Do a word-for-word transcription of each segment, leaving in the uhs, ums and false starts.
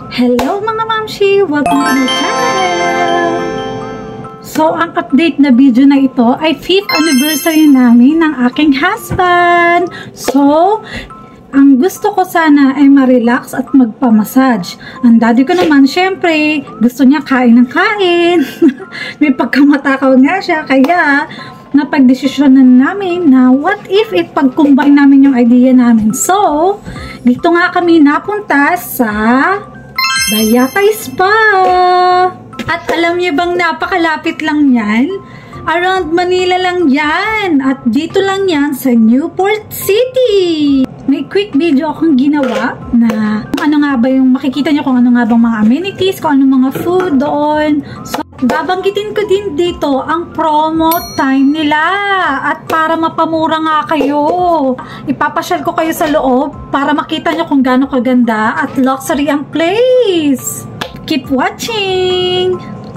Hello mga mamshi! Welcome to my channel! So, ang update na video na ito ay fifth anniversary namin ng aking husband. So, ang gusto ko sana ay ma-relax at magpa-massage. Ang daddy ko naman, syempre, gusto niya kain ng kain. May pagkamatakaw nga siya, kaya napagdesisyonan namin na what if ipag-combine namin yung idea namin. So, dito nga kami napunta sa Dayatay Spa. At alam niyo bang napakalapit lang yan? Around Manila lang yan. At dito lang yan sa Newport City. May quick video akong ginawa na kung ano nga ba yung makikita nyo, kung ano nga bang mga amenities, kung ano mga food doon. So, babanggitin ko din dito ang promo time nila. At para mapamura nga kayo, ipapasyal ko kayo sa loob para makita nyo kung gaano kaganda at luxury ang place. Keep watching!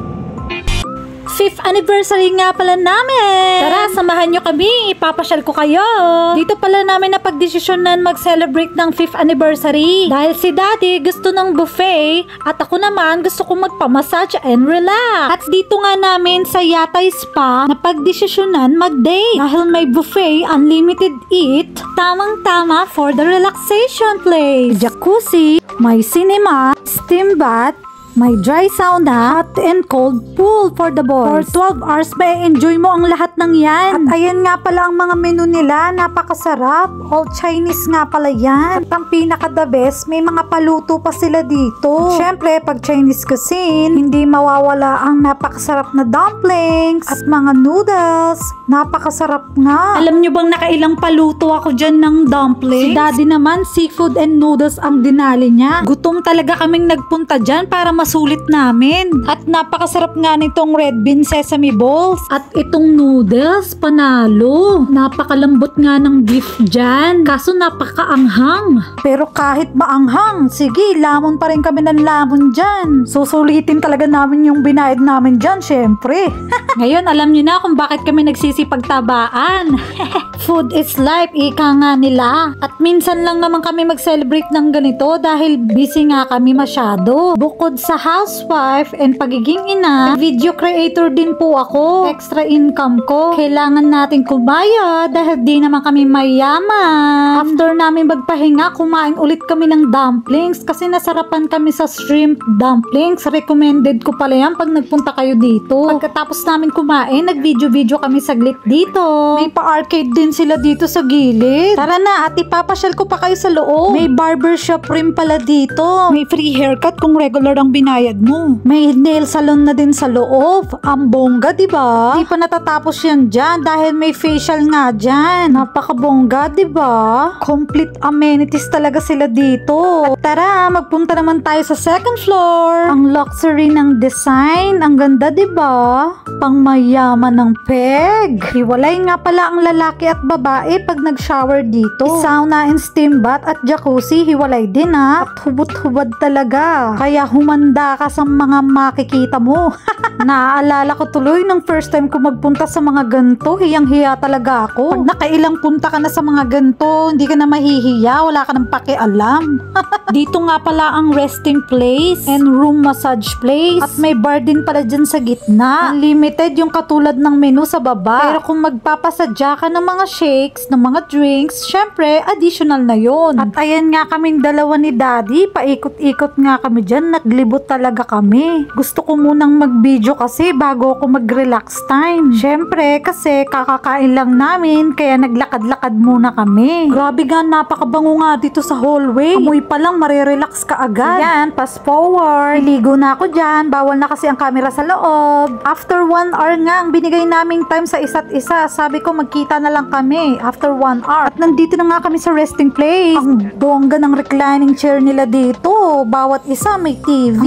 fifth anniversary nga pala namin. Tara, samahan nyo kami. Ipapasyal ko kayo. Dito pala namin napagdesisyonan mag-celebrate ng fifth anniversary. Dahil si daddy gusto ng buffet at ako naman gusto kong magpa-massage and relax. At dito nga namin sa Yatay Spa napagdesisyonan mag-date. Dahil may buffet, unlimited eat, tamang-tama for the relaxation place. Jacuzzi, may cinema, steam bath, may dry sauna, hot and cold pool for the boys. For twelve hours, may enjoy mo ang lahat ng yan. At ayan nga pala ang mga menu nila, napakasarap. All Chinese nga pala yan. At ang pinaka the best, may mga paluto pa sila dito. Siyempre, pag Chinese cuisine, hindi mawawala ang napakasarap na dumplings at mga noodles. Napakasarap nga. Alam nyo bang nakailang paluto ako dyan ng dumplings? Si daddy naman, seafood and noodles ang dinali niya. Gutom talaga kaming nagpunta dyan para masulit namin. At napakasarap nga nitong red bean sesame balls. At itong noodles, panalo. Napakalambot nga ng beef dyan. Kaso napakaanghang. Pero kahit maanghang, sige, lamon pa rin kami ng lamon dyan. Susulitin talaga namin yung binayad namin dyan, syempre. Ngayon, alam nyo na kung bakit kami nagsisipagtabaan. Food is life, ika nga nila. At minsan lang naman kami mag-celebrate ng ganito dahil busy nga kami masyado. Bukod sa housewife and pagiging ina, video creator din po ako. Extra income ko. Kailangan natin kumayod dahil di naman kami mayaman. After namin magpahinga, kumain ulit kami ng dumplings kasi nasarapan kami sa shrimp dumplings. Recommended ko pala yan pag nagpunta kayo dito. Pagkatapos namin kumain, nag-video-video kami saglit dito. May pa-arcade din sila dito sa gilid. Tara na at ipapasyal ko pa kayo sa loob. May barbershop rin pala dito. May free haircut kung regular ang binayad mo. May nail salon na din sa loob. Ang bongga, diba? Di pa natatapos yan dyan dahil may facial nga dyan. Napakabongga, diba? Complete amenities talaga sila dito. At tara, magpunta naman tayo sa second floor. Ang luxury ng design. Ang ganda, diba? Pangmayaman ng peg. Hiwalay nga pala ang lalaki at babae pag nag-shower dito. Sauna and steam bath at jacuzzi, hiwalay din ha. At hubot-hubad talaga. Kaya humanda ka sa mga makikita mo. Naaalala ko tuloy nung first time ko magpunta sa mga ganito, hiyang-hiya talaga ako. Pag nakailang punta ka na sa mga ganito, hindi ka na mahihiya, wala ka nang pakialam. Dito nga pala ang resting place and room massage place. At may bar din pala dyan sa gitna. Unlimited yung katulad ng menu sa baba. Pero kung magpapasadya ka ng mga shakes, ng mga drinks, syempre, additional na yon. At ayan nga kaming dalawa ni daddy, paikot-ikot nga kami dyan, naglibot talaga kami. Gusto ko munang mag-video kasi bago ako mag-relax time. Syempre, kasi kakakain lang namin, kaya naglakad-lakad muna kami. Grabe nga, napakabango nga dito sa hallway. Amoy pa lang, marirelax ka agad. Ayan, fast forward. Iligo na ako dyan, bawal na kasi ang camera sa loob. After one hour nga, ang binigay naming time sa isa't isa. Sabi ko, magkita na lang kami after one hour. At nandito na nga kami sa resting place. Ang bongga ng reclining chair nila dito. Bawat isa may T V.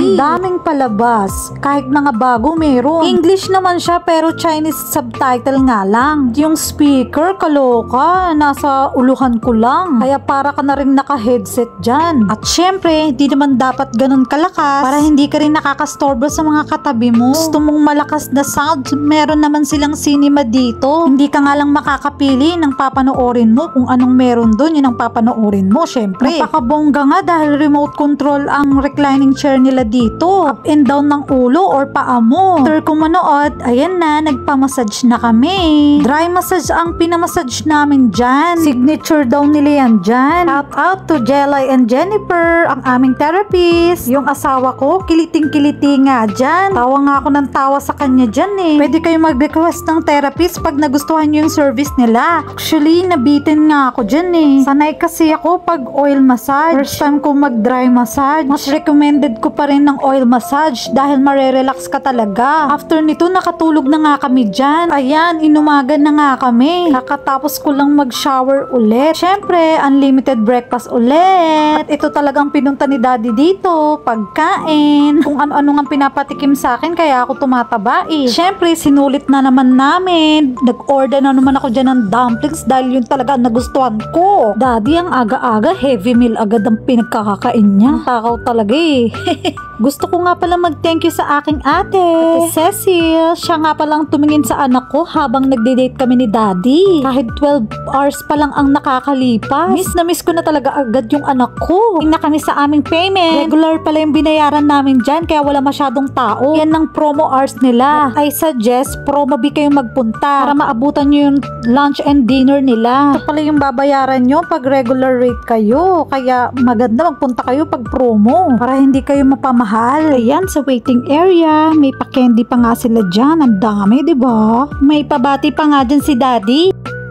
Ang daming palabas. Kahit mga bago meron. English naman siya pero Chinese subtitle nga lang. Yung speaker, kaloka. Nasa uluhan ko lang. Kaya para ka na rin naka-headset dyan. At syempre, di naman dapat ganun kalakas para hindi ka rin nakakastorbo sa mga katabi mo. Gusto mong malakas na sound, meron naman silang cinema dito. Hindi ka nga lang makakapili ng papanoorin mo. Kung anong meron dun, yun ang papanoorin mo. Syempre, napakabongga nga dahil remote control ang reclining chair nila dito. Up and down ng ulo or paa mo. After kong manood, ayan na, nagpamassage na kami. Dry massage ang pinamassage namin dyan. Signature daw nila yan dyan. Shout out to Jelay and Jennifer, ang aming therapist. Yung asawa ko, kiliting-kiliti nga dyan. Tawa nga ako ng tawa sa kanya dyan eh. Pwede kayo mag-request ng therapist pag nagustuhan nyo yung service nila. Actually, nabitin nga ako dyan eh. Sanay kasi ako pag oil massage. First time ko mag-dry massage. Mas recommended ko pa rin ng oil massage dahil marerelax ka talaga. After nito, nakatulog na nga kami dyan. Ayan, inumagan na nga kami. Kakatapos ko lang mag-shower ulit. Syempre, unlimited breakfast ulit. At ito talagang pinunta ni daddy dito. Pagkain. Kung ano-ano nga pinapatikim sa akin, kaya ako tumataba eh. Syempre, sinulit na naman namin. Nag-order na naman ako dyan ng dumplings dahil yun talaga ang nagustuhan ko. Daddy, ang aga-aga, heavy meal agad ang pinagkakakain niya. Takaw talaga eh. Gusto ko nga pala mag-thank you sa aking ate, Ate Cecil. Siya nga palang tumingin sa anak ko habang nagde-date kami ni daddy. Kahit twelve hours pa lang ang nakakalipas. Miss na miss ko na talaga agad yung anak ko. Tingnan kami sa aming payment. Regular pala yung binayaran namin dyan kaya wala masyadong tao. Yan ang promo hours nila. I suggest promo B kayong magpunta para maabutan nyo yung lunch and dinner nila. Ito pala yung babayaran nyo pag regular rate kayo. Kaya maganda magpunta kayo pag promo para hindi kayo mapamahal. Ayan, sa waiting area, may pa-candy pa nga sila dyan. Ang dami, diba? May pabati pa nga dyan si daddy.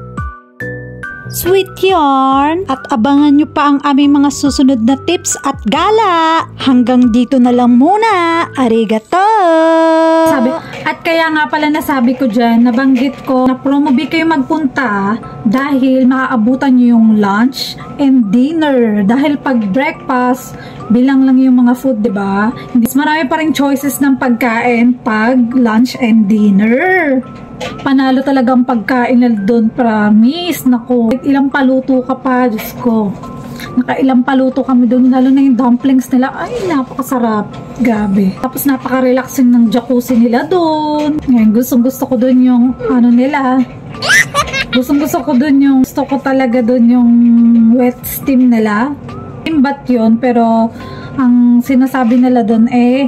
Sweet yarn! At abangan nyo pa ang aming mga susunod na tips at gala. Hanggang dito na lang muna. Arigato! Sabi, at kaya nga pala nasabi ko dyan, nabanggit ko na promo B kayo magpunta dahil maaabutan nyo yung lunch and dinner. Dahil pag breakfast, bilang lang yung mga food, diba? Hindi, marami pa rin choices ng pagkain pag lunch and dinner. Panalo talagang pagkain na doon, promise. Naku, ilang paluto ka pa, Diyos ko. Nakailang paluto kami doon, lalo na yung dumplings nila. Ay, napakasarap. Gabi. Tapos napaka-relaxing ng jacuzzi nila doon. Ngayon, gustong gusto ko doon yung ano nila. Gustong gusto ko doon yung, gusto ko talaga doon yung wet steam nila. Steam bath yun, pero ang sinasabi nila doon eh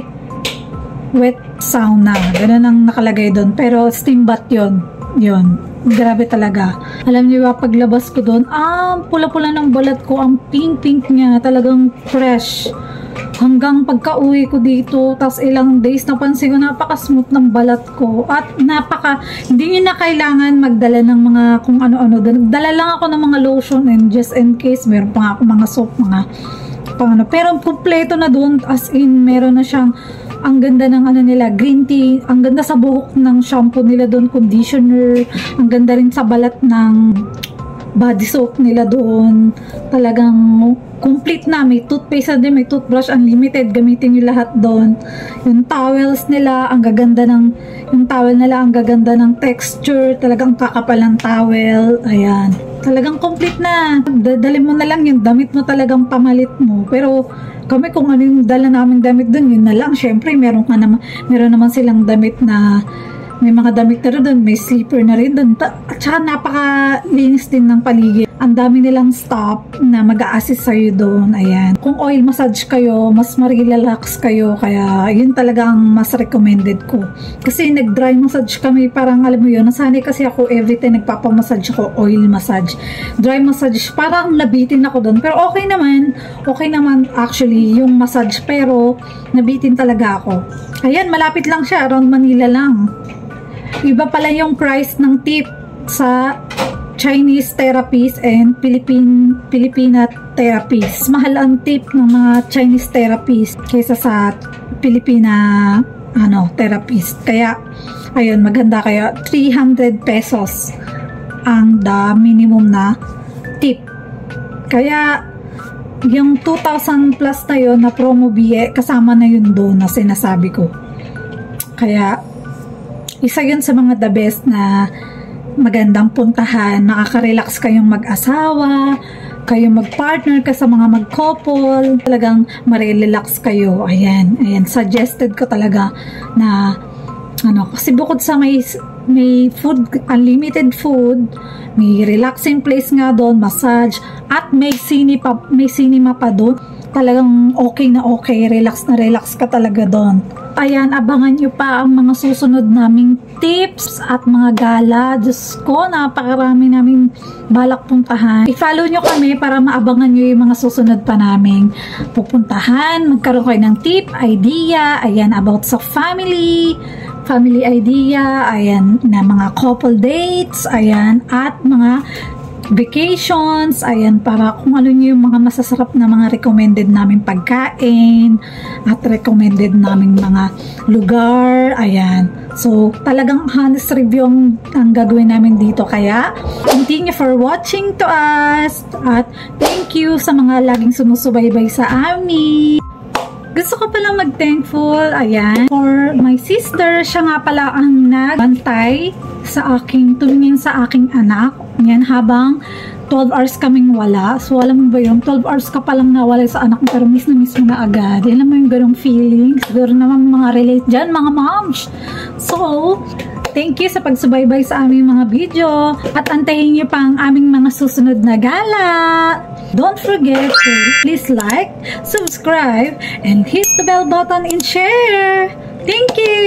wet sauna. Ganun ang nakalagay doon. Pero steam bath yun. Yun. Grabe talaga. Alam niyo ba, paglabas ko doon, ah, pula-pula ng balat ko. Ang pink-pink niya. Talagang fresh. Hanggang pagka-uwi ko dito, tas ilang days, napansin ko, napaka-smooth ng balat ko. At napaka, hindi nyo na kailangan magdala ng mga kung ano-ano doon. Nagdala lang ako ng mga lotion and just in case, meron pa nga ako mga soap, mga pang ano. Pero kumpleto na doon, as in, meron na siyang ang ganda ng ano nila, green tea, ang ganda sa buhok ng shampoo nila doon, conditioner, ang ganda rin sa balat ng body soap nila doon. Talagang complete na, may toothpaste na din, may toothbrush, unlimited, gamitin nyo lahat doon. Yung towels nila, ang gaganda ng, yung towel nila, ang gaganda ng texture, talagang kakapal ng towel, ayan. Talagang complete na. Dadali mo na lang yung damit mo, talagang pamalit mo. Pero kami, kung ano yung dala naming damit dun, yun na lang. Syempre, meron ka naman, meron naman silang damit na, may mga damit na rin, may slipper na rin dun. At saka napakalinis din ng paligid. Ang dami nilang stop na mag-a-assist sa'yo doon. Ayan. Kung oil massage kayo, mas marirelax kayo. Kaya, yun talaga ang mas recommended ko. Kasi nag-dry massage kami, parang alam mo yun, nasanay kasi ako everytime nagpapamassage ako, oil massage. Dry massage, parang nabitin ako doon. Pero okay naman. Okay naman actually yung massage. Pero, nabitin talaga ako. Ayan, malapit lang siya. Around Manila lang. Iba pala yung price ng tip sa Chinese therapies and Philippine Filipina therapies. Mahal ang tip ng mga Chinese therapies kaysa sa Filipina ano, therapist. Kaya ayun, maganda, kaya three hundred pesos ang the minimum na tip. Kaya yung two thousand plus na yun na promo B E, kasama na yun doon na sinasabi ko. Kaya, isa yun sa mga the best na magandang puntahan. Nakaka-relax kayong mag-asawa, kayong mag-partner ka sa mga mag-couple. Talagang marirelax kayo. Ayan, ayan. Suggested ko talaga na ano, kasi bukod sa may may food, unlimited food, may relaxing place nga doon, massage, at may cinema pa, may cinema pa doon. Talagang okay na okay, relax na relax ka talaga doon. Ayan, abangan nyo pa ang mga susunod naming tips at mga gala. Diyos ko, napakarami naming balak puntahan. I-follow nyo kami para maabangan nyo yung mga susunod pa naming pupuntahan. Magkaroon kayo ng tip, idea, ayan, about sa family, family idea, ayan, na mga couple dates, ayan, at mga vacations, ayan, para kung ano yung mga masasarap na mga recommended namin pagkain at recommended namin mga lugar, ayan. So, talagang honest review ang, ang gagawin namin dito. Kaya, continue for watching to us at thank you sa mga laging sumusubaybay sa amin. Gusto ko pala mag-thankful, ayan, for my sister. Siya nga pala ang nagbantay sa aking, tumingin sa aking anak. Yan, habang twelve hours kaming wala. So, alam mo ba yun? twelve hours ka palang nawala sa anak mo, pero miss na miss mo na agad. Alam mo yung ganong feeling? Siguro naman mga relate dyan, mga moms. So, thank you sa pagsubaybay sa aming mga video. At antayin niyo pa ang aming mga susunod na gala. Don't forget to please like, subscribe, and hit the bell button and share. Thank you!